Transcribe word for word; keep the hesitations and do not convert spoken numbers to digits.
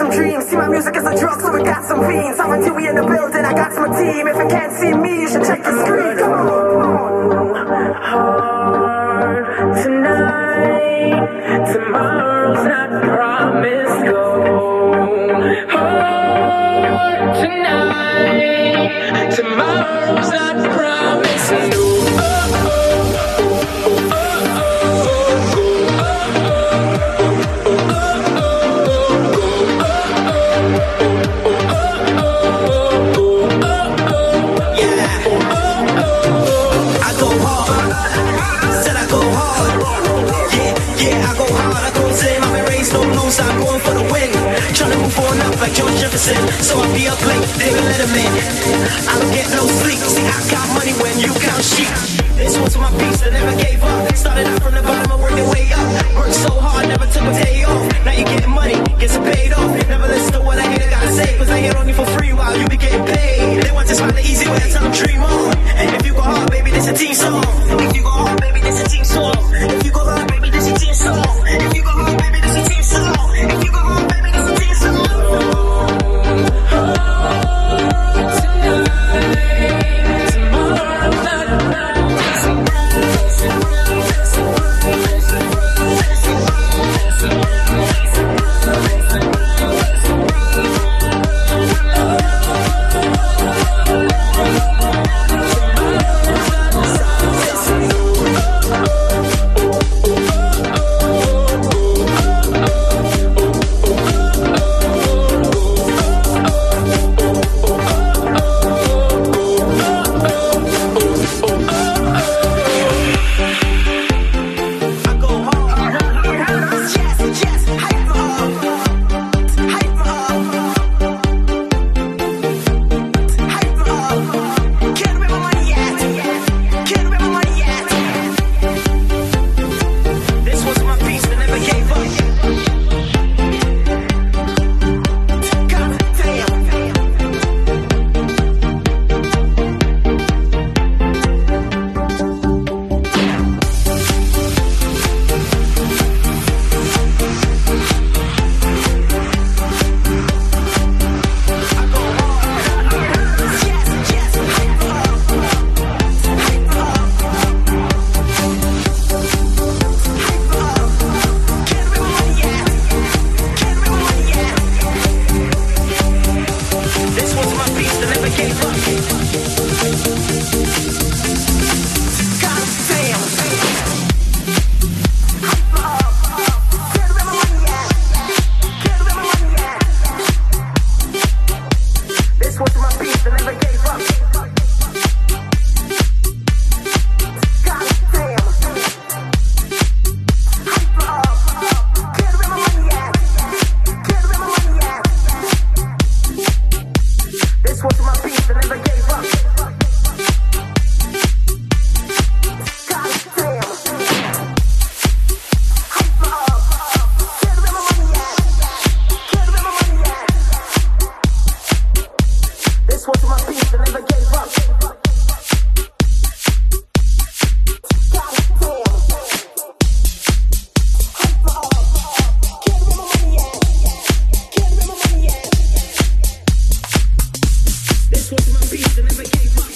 some dreams. See, my music is a drug, so we got some fiends. Sovereignty, we in the building, I got some team. If you can't see me, you should check the screen. Come on. Hard tonight, tomorrow's not promised. Go hard tonight, tomorrow's not promised. No. Oh, oh, oh, oh, I'm going for the win, trying to move on up like George Jefferson. So I'll be up late, they gon' let him in. I don't get no sleep, see I got money when you count sheep. This one's for my piece that never gave up. Started out from the bottom and worked their way up. Worked so hard, never took a day off. Now you getting money, gets it paid off. Never listen to what I hear, gotta say, cause I hit on you for free while you be getting paid. They want to find the easy way, I tell them dream on. If you go hard, baby, this a team song. If you go hard, baby, this a team song. If you go hard, baby, this a team song. If you go hard, baby, this a team song. If you go home, baby, this is a team song. Tonight, tomorrow's not This was my piece that never gave up.